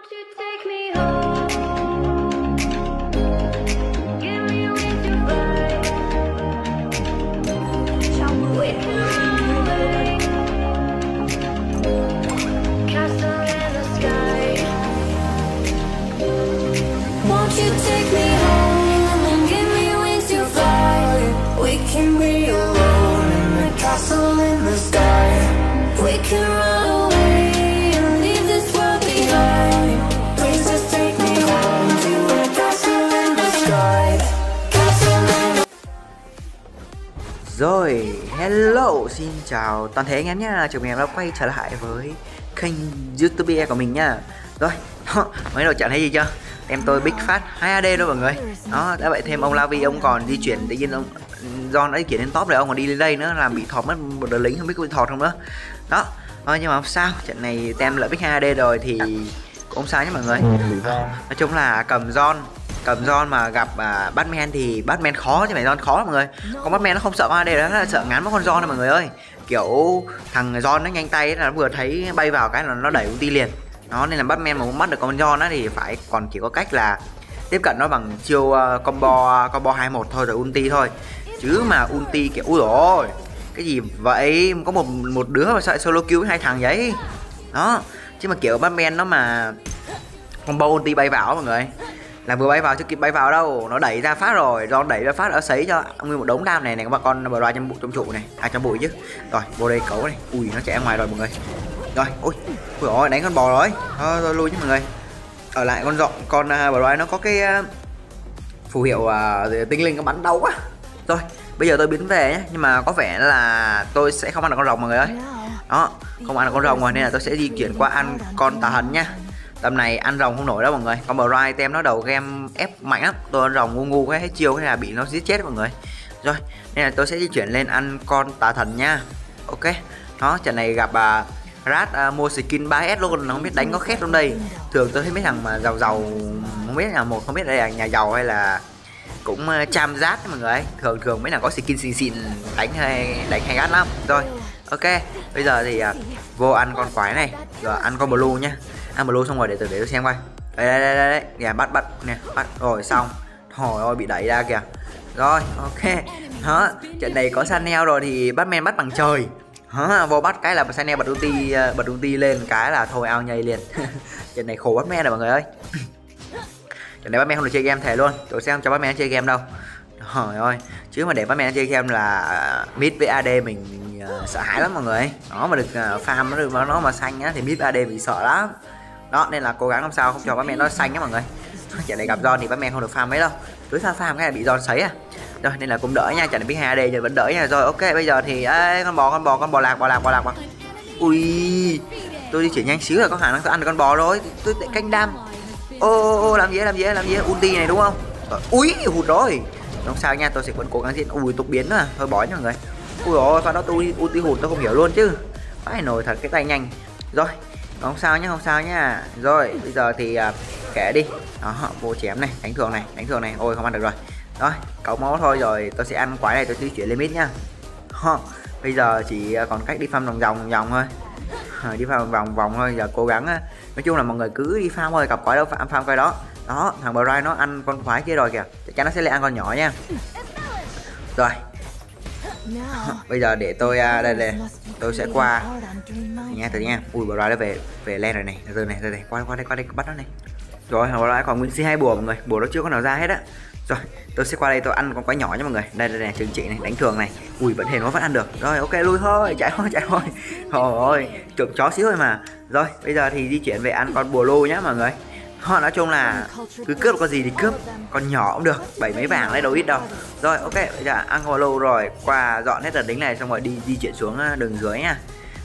Rồi, hello, xin chào toàn thể anh em nhá. Chào mừng em đã quay trở lại với kênh YouTube của mình nha. Rồi, mấy đầu chẳng thấy gì chưa? Em tôi Big Fat 2AD đó mọi người. Đó, đã vậy thêm ông Lavi ông còn di chuyển, tự nhiên ông John đã di chuyển lên top rồi, ông còn đi lên đây nữa, làm bị thọt mất một đợt lính, không biết có bị thọt không nữa. Đó, nhưng mà không sao, trận này tem lợi Big 2AD rồi thì cũng không sao nhé mọi người. Nói chung là cầm John mà gặp Batman thì Batman khó chứ phải John khó lắm mọi người. Con Batman nó không sợ con AD đó, nó là sợ ngắn với con John này mọi người ơi. Kiểu thằng John nó nhanh tay là nó vừa thấy bay vào cái là nó đẩy ulti liền. Đó nên là Batman mà muốn bắt được con John á thì phải còn chỉ có cách là tiếp cận nó bằng chiêu combo 21 thôi rồi ulti thôi. Chứ mà ulti kiểu ui rồi cái gì vậy, có một đứa mà sợ solo kill hai thằng vậy. Đó, chứ mà kiểu Batman nó mà combo ulti bay vào mọi người, là vừa bay vào chưa kịp bay vào đâu, nó đẩy ra phát rồi, do đẩy ra phát ở sấy cho nguyên một đống đam này các bà con bờ loa trong trụ này, trong bụi chứ. Rồi vô đây cấu này, ui nó chạy ra ngoài rồi mọi người. Rồi ui ôi đánh con bò rồi, thôi lui chứ mọi người. Ở lại con bờ loa nó có cái phù hiệu tinh linh, nó bắn đau quá. Rồi bây giờ tôi biến về nhé, nhưng mà có vẻ là tôi sẽ không ăn được con rồng mọi người ơi. Đó, không ăn được con rồng rồi nên là tôi sẽ di chuyển qua ăn con tà thần nha. Tầm này ăn rồng không nổi đâu mọi người, con bờ rai tem nó đầu game ép mạnh lắm, tôi ăn rồng ngu cái hết chiêu cái là bị nó giết chết mọi người. Rồi nên là tôi sẽ di chuyển lên ăn con tà thần nha. Ok, đó trận này gặp Rat mua skin 3S luôn, không biết đánh có khét không đây. Thường tôi thấy mấy thằng mà giàu không biết là không biết đây là nhà giàu hay là cũng cham rát mọi người. Thường mấy thằng có skin xịn đánh hay gắt lắm. Rồi ok, bây giờ thì vô ăn con quái này rồi ăn con blue nhá. Ăn blue xong rồi để tôi xem coi. Đây kìa, bắt nè, bắt rồi xong. Trời ơi bị đẩy ra kìa. Rồi ok. Đó, trận này có Chanel rồi thì Batman bắt bằng trời. Đó, vô bắt cái là Chanel bật ulti lên cái là thôi ao nhây liền. Trận này khổ Batman rồi mọi người ơi. Trận này Batman không được chơi game thề luôn. Tôi sẽ không cho Batman chơi game đâu. Trời ơi, chứ mà để Batman chơi game là mid với AD mình sợ hãi lắm mọi người. Nó mà được farm nó mà xanh á thì mid với AD bị sợ lắm. Đó nên là cố gắng làm sao không cho Batman nó xanh á mọi người. Trận này gặp John thì Batman không được farm mấy đâu, cứ farm cái này bị John sấy à. Rồi nên là cũng đỡ nha, trận này biết 2AD giờ vẫn đỡ nha. Rồi ok, bây giờ thì con bò lạc. Ui, tôi đi chuyển nhanh xíu là có khả năng tôi ăn được con bò rồi. Tôi canh đam. Ô làm gì ulti này đúng không? Ui hụt rồi. Không sao nha, tôi sẽ vẫn cố gắng diễn. Ui tục biến nữa à, thôi bỏ nha mọi người. Ui rồi pha đó tôi ulti hụt tôi không hiểu luôn chứ. Phải nổi thật cái tay nhanh. Rồi không sao nhá. Rồi bây giờ thì kệ đi. Đó, vô chém này, đánh thường này. Ôi không ăn được rồi. Rồi cậu máu thôi, rồi tôi sẽ ăn quái này, tôi sẽ chuyển limit nhá. Bây giờ chỉ còn cách đi farm vòng thôi. Đi farm vòng thôi, giờ cố gắng. Nói chung là mọi người cứ đi farm thôi, gặp quái đâu farm coi đó. Đó, thằng bờ rai nó ăn con quái kia rồi kìa, chắc chắn nó sẽ lại ăn con nhỏ nha. Rồi bây giờ để tôi đây tôi sẽ qua nha, từ nha. Ui bờ rai nó về lên rồi này, từ này qua đây bắt nó này. Rồi bờ rai còn nguyên si 2 bùa mọi người, bùa nó chưa có nào ra hết á. Rồi tôi sẽ qua đây tôi ăn con quái nhỏ nha mọi người. Đây này, trừng trị này, đánh thường này. Ui vẫn hên nó vẫn ăn được. Rồi ok lui thôi, chạy thôi. Trời ơi chuột chó xíu thôi mà. Rồi bây giờ thì di chuyển về ăn con bùa lô nhá mọi người. Nói chung là cứ cướp con gì thì cướp, con nhỏ cũng được, 7 mấy vàng lấy đâu ít đâu. Rồi ok, bây giờ ăn con lô rồi, qua dọn hết đợt đính này xong rồi đi di chuyển xuống đường dưới nha.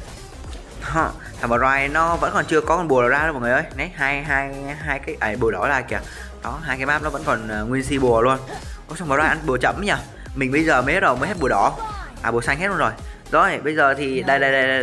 Thằng bờ rai nó vẫn còn chưa có con bùa ra đâu mọi người ơi. Đấy, hai cái bùa đỏ ra kìa. Đó, hai cái map nó vẫn còn nguyên si bùa luôn. Ôi xong bờ rai ăn bùa chậm nhỉ. Mình bây giờ mới hết bùa đỏ. Bùa xanh hết luôn rồi. Rồi bây giờ thì đây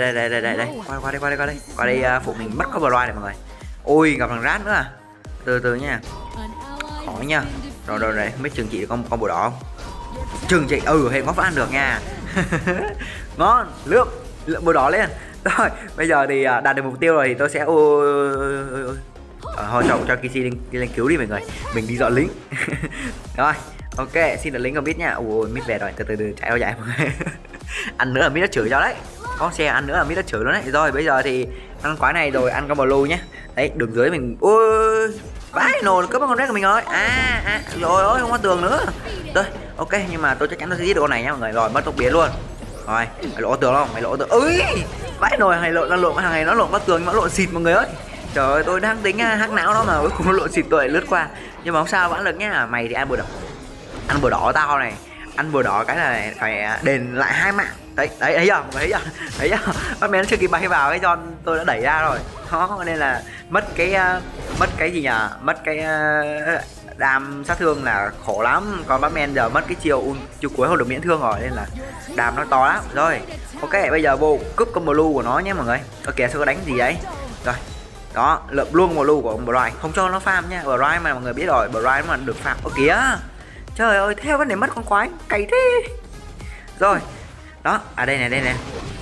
qua đây phụ mình bắt con bờ rai này mọi người. Ôi gặp thằng rát nữa à. Từ nha, khó nha. Rồi không biết trừng trị được con bùa đỏ không? Trừng trị hên có ăn được nha. Ngon, lượm bùa đỏ lên. Rồi bây giờ thì đạt được mục tiêu rồi thì tôi sẽ Thôi cho Kishi lên cứu đi mọi người, mình đi dọn lính. Rồi ok, xin được lính không biết nha. Ui mít về rồi, từ từ chạy đâu chạy mọi người. Ăn nữa là mít nó chửi cho đấy, con xe ăn nữa là mít nó chửi luôn đấy. Rồi bây giờ thì ăn quái này rồi ăn con blue nhé. Đấy đường dưới mình ui vãi nồi cướp con rết của mình rồi. Rồi ôi không có tường nữa. Rồi ok, nhưng mà tôi chắc chắn tôi sẽ giết được con này nhá mọi người. Rồi mất tốc biến luôn. Rồi mày lộ tường không, mày lộ tường ơi vãi nồi, hay lộn thằng này nó lộn qua tường nhưng mà nó lộn xịt mọi người ơi. Trời ơi tôi đang tính hack não nó mà cuối cùng nó lộn xịt, tôi lại lướt qua. Nhưng mà không sao, vẫn được nhá. Mày thì ăn bừa đỏ tao này, ăn bừa đỏ cái là phải đền lại 2 mạng. Đấy thấy chưa, thấy chưa bắt mẹ nó chưa kịp bay vào cái John tôi đã đẩy ra rồi đó, nên là mất cái gì nhỉ, mất cái đam sát thương là khổ lắm. Còn Batman giờ mất cái chiều cuối không được miễn thương rồi, nên là đam nó to lắm. Rồi ok, bây giờ vô cướp con blue của nó nhé mọi người. Ok sẽ có đánh gì đấy. Rồi đó, lượm luôn blue của Brian, không cho nó farm nha. Brian mà mọi người biết rồi, Brian mà được farm. Ơ kìa, trời ơi theo vấn đề mất con quái cày thế. Rồi đó, đây này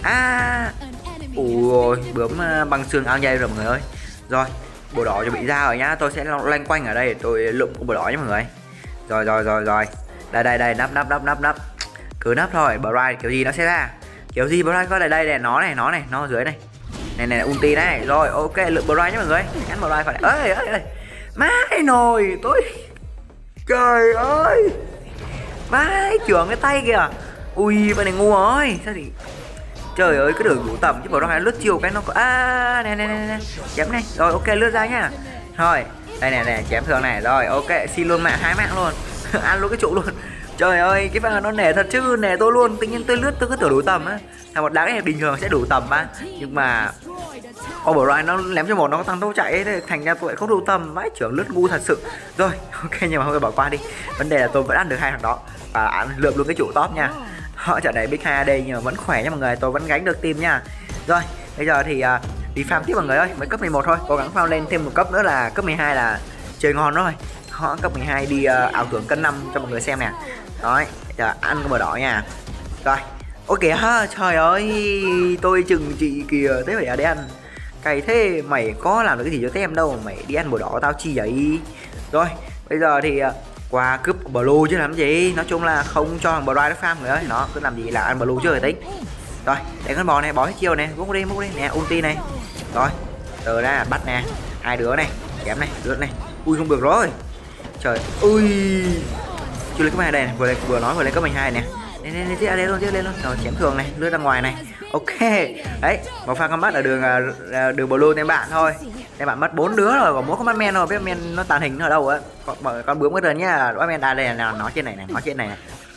ui bướm băng xương áo dây rồi mọi người ơi. Rồi bồ đỏ chuẩn bị ra rồi nhá, tôi sẽ loanh quanh ở đây tôi lụm con bồ đỏ nhé mọi người. Rồi đây nắp cứ nắp thôi. Bright kiểu gì nó sẽ ra, kiểu gì Bright có đây này, nó ở dưới này ulti này. Rồi ok, lượm Bright nhé mọi người, chắc chắn Bright phải. Ơi mãi nồi tôi, trời ơi mãi trưởng cái tay kìa. Ui bên này ngu rồi sao thì, trời ơi cứ đường đủ tầm chứ, bảo nó lướt chiều cái nó có này chém này. Rồi ok lướt ra nhá. Thôi đây này chém thường này. Rồi ok xin luôn mạng 2 mạng luôn. Ăn luôn cái trụ luôn. Trời ơi cái pha nó nể thật chứ, nể tôi luôn. Tự nhiên tôi lướt tôi cứ tưởng đủ tầm á, là một đá này bình thường sẽ đủ tầm mà, nhưng mà Brian nó ném cho một nó tăng tốc chạy ấy, thành ra tôi lại không đủ tầm. Vãi trưởng lướt ngu thật sự. Rồi ok, nhưng mà thôi bỏ qua đi, vấn đề là tôi vẫn ăn được 2 thằng đó và ăn lượm luôn cái trụ top nha. Họ trận này Big 2AD nhưng mà vẫn khỏe nha mọi người, tôi vẫn gánh được team nha. Rồi bây giờ thì đi farm tiếp mọi người ơi, mới cấp 11 thôi, cố gắng farm lên thêm một cấp nữa là cấp 12 là chơi ngon rồi. Họ cấp 12 đi ảo tưởng cân 5 cho mọi người xem nè. Rồi giờ ăn con bờ đỏ nha. Rồi ok ha, trời ơi tôi chừng chị kìa, thế phải để ăn cày thế. Mày có làm được cái gì cho tem đâu, mày đi ăn bờ đỏ tao chi vậy. Rồi bây giờ thì qua cướp blue chứ làm gì, nói chung là không cho thằng Bright nó farm người ơi, nó cứ làm gì là ăn blue chứ rồi tính. Rồi để con bò này bò hết chiêu này, múc đi nè, ulti này. Rồi từ ra bắt nè, 2 đứa này chém này, lướt này. Ui không được rồi, trời ui chưa lên cấp 2 đây này, vừa nói vừa lên cấp 12 nè. Lên tiếp lên luôn. Rồi chém thường này, lướt ra ngoài này. Ok đấy, một pha combat ở đường blue tem bạn thôi. Tem bạn mất 4 đứa rồi, còn mỗi con Batman rồi. Batman nó tàn hình nó ở đâu á, con bướm cái rần nhá. Batman đây là nó trên này này.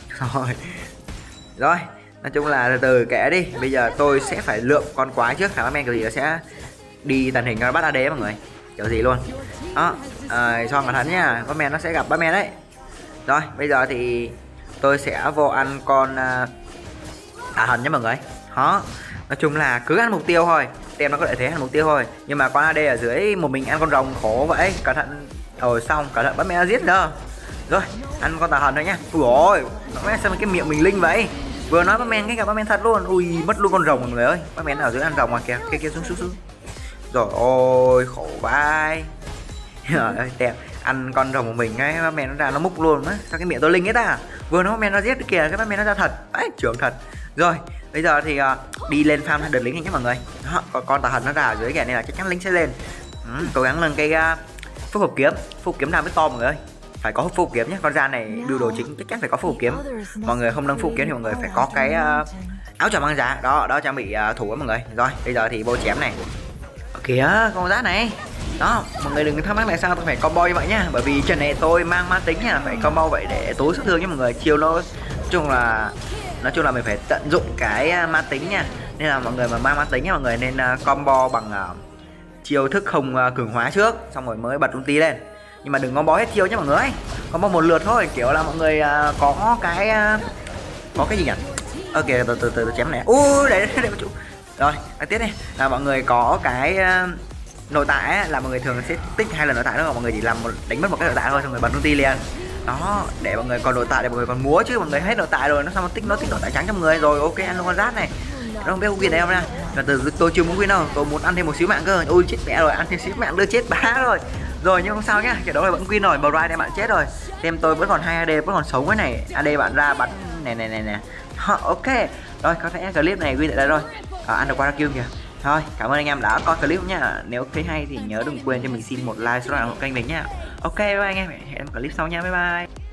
Rồi nói chung là từ kể đi, bây giờ tôi sẽ phải lượm con quái trước. Thằng Batman kiểu gì nó sẽ đi tàn hình cho nó bắt AD mọi người, kiểu gì luôn đó. Cho cẩn thận nhá, Batman nó sẽ gặp Batman đấy. Rồi bây giờ thì tôi sẽ vô ăn con tà thần nhé mọi người. Đó nói chung là cứ ăn mục tiêu thôi, tem nó có lợi thế ăn mục tiêu thôi. Nhưng mà con AD ở dưới một mình ăn con rồng khổ vậy, cẩn thận. Rồi xong cẩn thận Batman giết đâu. Rồi ăn con tà thần thôi nhá. Ui ôi sao cái miệng mình linh vậy, vừa nói Batman cái gặp Batman thật luôn. Ui mất luôn con rồng mọi người ơi, Batman ở dưới ăn rồng mà kìa, kia xuống. Rồi ôi khổ vai. Tem ăn con rồng của mình cái Batman nó ra nó múc luôn á, sao cái miệng tôi linh ấy ta, vừa nói Batman nó giết kìa, cái Batman nó ra thật ấy, trưởng thật. Rồi bây giờ thì đi lên farm đợt lính nhé mọi người. Đó, con tà thần nó ra ở dưới kìa nên là chắc chắn lính sẽ lên. Cố gắng lên cái phúc hợp kiếm nào với to mọi người ơi, phải có phúc kiếm nhé. Con da này đưa đồ chính chắc chắn phải có phúc kiếm. Mọi người không nâng phúc kiếm thì mọi người phải có cái áo choàng băng giá đó trang bị thủ á mọi người. Rồi bây giờ thì vô chém này. Kìa con rát này đó, mọi người đừng thắc mắc tại sao tôi phải combo như vậy nhá, bởi vì trận này tôi mang ma tính nha, phải combo vậy để tối sát thương nhé mọi người. Chiêu nó nói chung là mình phải tận dụng cái ma tính nha, nên là mọi người mà mang ma tính nha mọi người nên combo bằng chiêu thức không cường hóa trước, xong rồi mới bật ulti lên. Nhưng mà đừng combo hết chiêu nhé mọi người, combo một lượt thôi, kiểu là mọi người có cái gì nhỉ. Ok từ chém này. Ui để một chút. Rồi tiếp đi là mọi người có cái nội tại ấy, là mọi người thường sẽ tích 2 lần nội tại đó, mọi người chỉ làm đánh mất một cái nội tại thôi, xong rồi bật ulti liền đó, để mọi người còn nội tại để mọi người còn múa chứ. Mọi người hết nội tại rồi nó sao nó tích nội tại trắng cho mọi người. Rồi ok ăn luôn con rát này, nó không biết win này không nha. Từ tôi chưa muốn win đâu, tôi muốn ăn thêm một xíu mạng cơ. Ui chết mẹ rồi, ăn thêm xíu mạng đưa chết bá rồi. Rồi nhưng không sao nhá, trận đấu này vẫn win rồi, bờ right em bạn chết rồi. Team tôi vẫn còn 2 AD, vẫn còn sống cái này. AD bạn ra bắn nè. Ok. Rồi có thể clip này win tại đây rồi. Underwater kill kìa. Thôi, cảm ơn anh em đã coi clip nhá. Nếu thấy hay thì nhớ đừng quên cho mình xin một like, subscribe kênh mình nhá. Ok bye bye anh em, hẹn clip sau nha, bye bye.